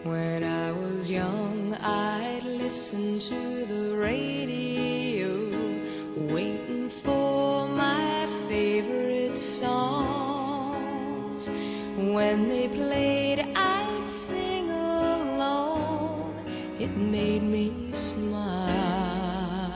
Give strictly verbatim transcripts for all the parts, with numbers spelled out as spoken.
When I was young, I'd listen to the radio, waiting for my favorite songs. When they played, I'd sing along. It made me smile.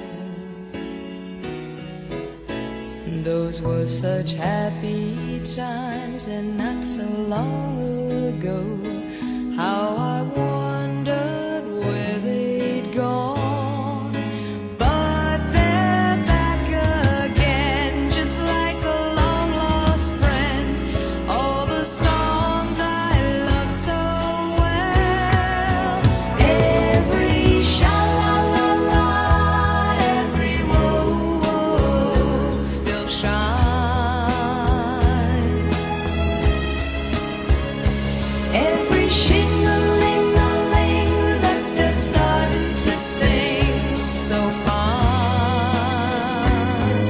Those were such happy times, and not so long ago. How I wondered where they'd gone. But they're back again, just like a long-lost friend. All the songs I love so well. Every sha-la-la-la, every whoa-whoa still shines. Every shing-a-ling-a-ling that they're starting to sing so fine.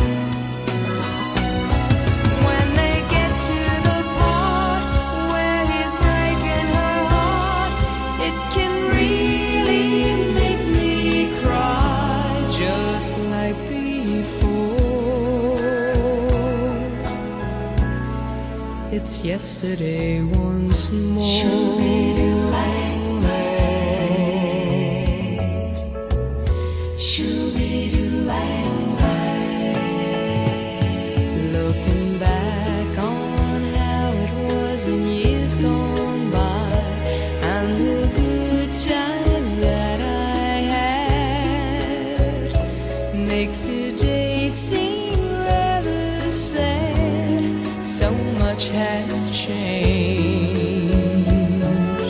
When they get to the part where he's breaking her heart, it can really make me cry, just like before. It's yesterday once more. Looking back on how it was in years gone by, and the good times that I had, makes today seem rather sad. So much has changed.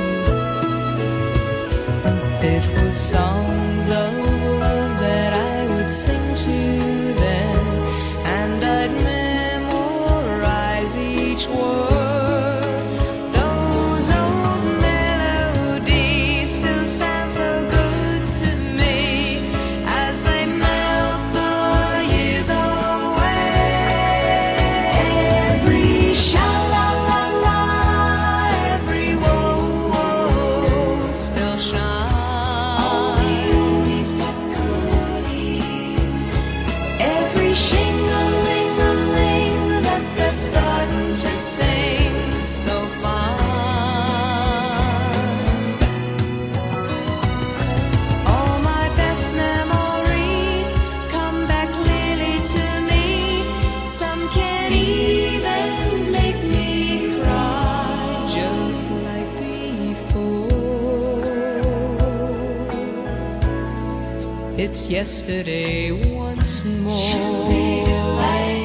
It was songs of love that I would sing to them, and I'd memorize each word. Those old melodies still sound so good to me as they melt the years away. Every sha-la-la-la, every whoa-whoa still shines. All the oldies but goodies. Every shing-a-ling-a-ling that they're starting to sing so fine. All my best memories come back clearly to me. Some can even make me cry, just like before. It's yesterday once more.